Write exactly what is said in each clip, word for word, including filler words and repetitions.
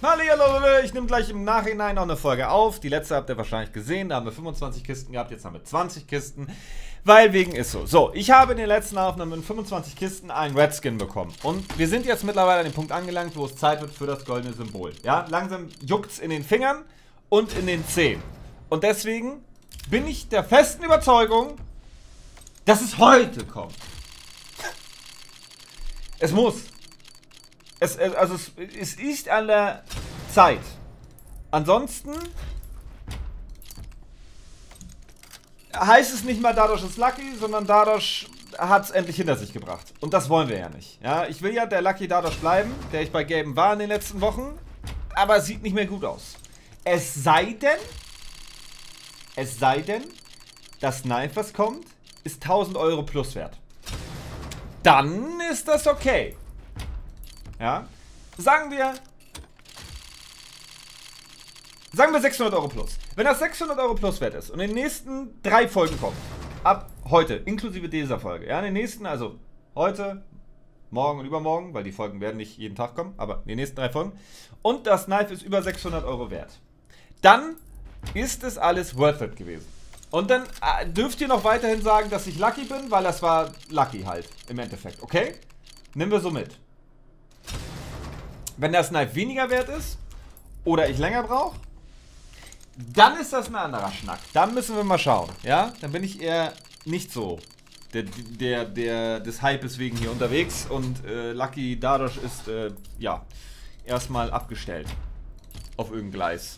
Hallihallo, ich nehme gleich im Nachhinein noch eine Folge auf. Die letzte habt ihr wahrscheinlich gesehen, da haben wir fünfundzwanzig Kisten gehabt, jetzt haben wir zwanzig Kisten. Weil wegen ist so. So, ich habe in den letzten Aufnahmen in fünfundzwanzig Kisten einen Redskin bekommen. Und wir sind jetzt mittlerweile an dem Punkt angelangt, wo es Zeit wird für das goldene Symbol. Ja, langsam juckt's in den Fingern und in den Zehen. Und deswegen bin ich der festen Überzeugung, dass es heute kommt. Es muss. Es, also es, es ist an der Zeit. Ansonsten heißt es nicht mal dadurch ist Lucky, sondern dadurch hat es endlich hinter sich gebracht. Und das wollen wir ja nicht. Ja, ich will ja der Lucky dadurch bleiben, der ich bei Gaben war in den letzten Wochen. Aber es sieht nicht mehr gut aus. Es sei denn, es sei denn, das Knife, was kommt, ist tausend Euro plus wert. Dann ist das okay. Ja, sagen wir, sagen wir sechshundert Euro plus. Wenn das sechshundert Euro plus wert ist und in den nächsten drei Folgen kommt, ab heute, inklusive dieser Folge, ja, in den nächsten, also heute, morgen und übermorgen, weil die Folgen werden nicht jeden Tag kommen, aber in den nächsten drei Folgen, und das Knife ist über sechshundert Euro wert, dann ist es alles worth it gewesen. Und dann äh, dürft ihr noch weiterhin sagen, dass ich Lucky bin, weil das war Lucky halt, im Endeffekt, okay? Nehmen wir so mit. Wenn das Knife weniger wert ist oder ich länger brauche, dann ist das ein anderer Schnack. Dann müssen wir mal schauen, ja? Dann bin ich eher nicht so der, der, der des Hypes wegen hier unterwegs und äh, Lucky dadurch ist, äh, ja, erstmal abgestellt auf irgendein Gleis.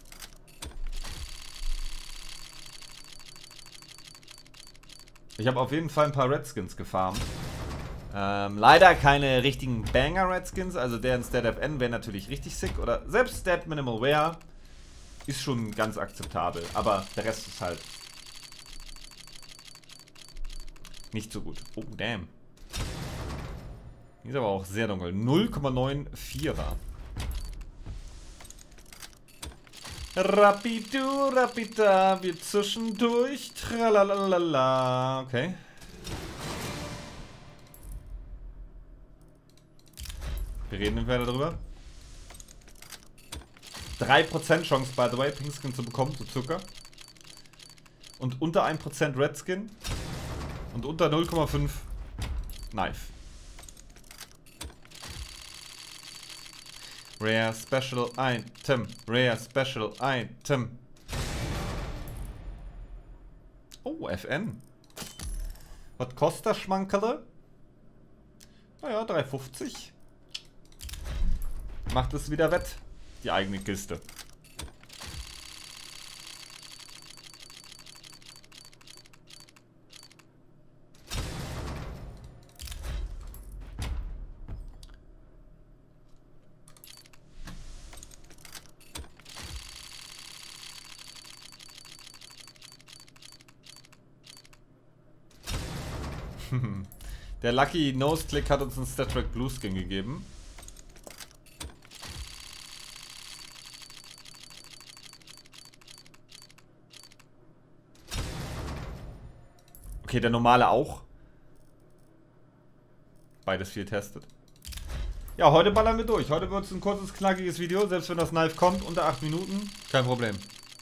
Ich habe auf jeden Fall ein paar Redskins gefarmt. Ähm, leider keine richtigen Banger-Redskins, also der in Stat F N wäre natürlich richtig sick, oder selbst Stat Minimal Wear ist schon ganz akzeptabel, aber der Rest ist halt nicht so gut. Oh, damn. Die ist aber auch sehr dunkel. null Komma vierundneunziger. Rapidu, rapida, wir zwischendurch. Tralalala. Okay. Wir reden im Weiter darüber. drei Prozent Chance, by the way, Pinkskin zu bekommen, so circa. Und unter ein Prozent Redskin. Und unter null Komma fünf Knife. Rare Special Item. Rare Special Item. Oh, F N. Was kostet das Schmankerle? Naja, drei fünfzig. Macht es wieder wett, die eigene Kiste. Der Lucky Nose Click hat uns einen Star Trek Blue Skin gegeben. Okay, der normale auch. Beides viel testet. Ja, heute ballern wir durch. Heute wird es ein kurzes, knackiges Video. Selbst wenn das Knife kommt, unter acht Minuten. Kein Problem.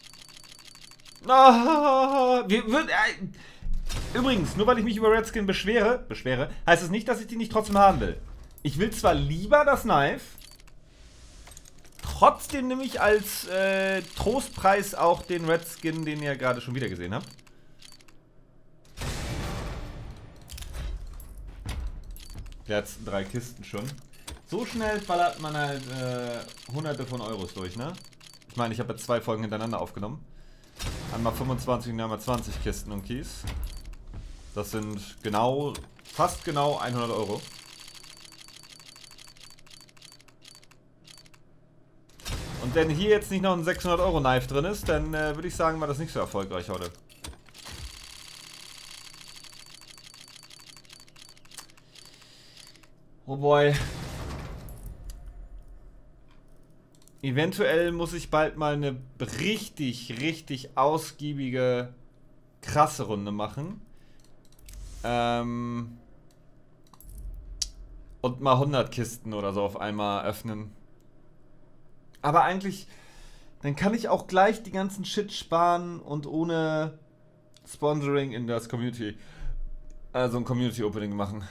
Ah, wir, wir, äh, übrigens, nur weil ich mich über Redskin beschwere, beschwere, heißt es nicht, dass ich die nicht trotzdem haben will. Ich will zwar lieber das Knife, trotzdem nehme ich als äh, Trostpreis auch den Redskin, den ihr gerade schon wieder gesehen habt. Die letzten drei Kisten schon. So schnell ballert man halt äh, hunderte von Euros durch, ne? Ich meine, ich habe jetzt zwei Folgen hintereinander aufgenommen. Einmal fünfundzwanzig und einmal zwanzig Kisten und Keys. Das sind genau, fast genau hundert Euro. Und wenn hier jetzt nicht noch ein sechshundert Euro Knife drin ist, dann äh, würde ich sagen, war das nicht so erfolgreich heute. Oh boy. Eventuell muss ich bald mal eine richtig, richtig ausgiebige, krasse Runde machen. Ähm und mal hundert Kisten oder so auf einmal öffnen. Aber eigentlich, dann kann ich auch gleich die ganzen Shit sparen und ohne Sponsoring in das Community, also ein Community Opening machen.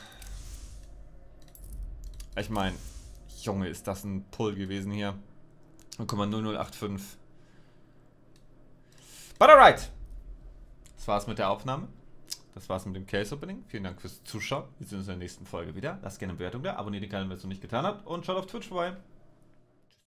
Ich meine, Junge, ist das ein Pull gewesen hier. null Komma null null acht fünf. But alright. Das war's mit der Aufnahme. Das war's mit dem Case Opening. Vielen Dank fürs Zuschauen. Wir sehen uns in der nächsten Folge wieder. Lasst gerne eine Bewertung da, abonniert den Kanal, wenn ihr es noch nicht getan habt und schaut auf Twitch vorbei.